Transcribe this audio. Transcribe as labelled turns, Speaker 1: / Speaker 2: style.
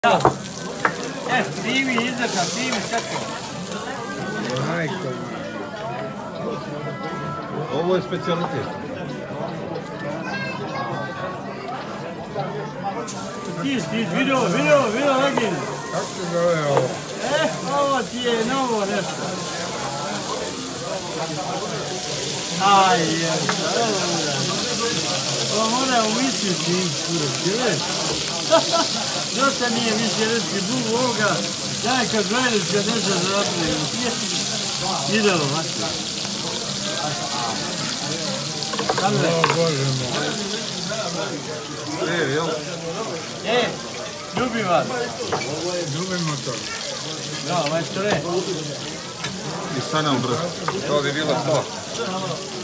Speaker 1: Da. Primi izdrka, primi čekaj.
Speaker 2: Ovo je specijalitet.
Speaker 1: Ti video Regin.
Speaker 2: Kako se zove ovo?
Speaker 1: Ovo ti je novo nešto. Aj, ovo mora umisliti iskure. Dosta nije više reći bubu ovoga. Daj kad gledaju kad nešto zapravo. Idemo, Maško.
Speaker 2: O, Bože moj. Jel?
Speaker 1: Ljubim vas.
Speaker 2: Ljubimo to.
Speaker 1: Da, majstore.
Speaker 2: I sa nam, bro. To bi bilo to.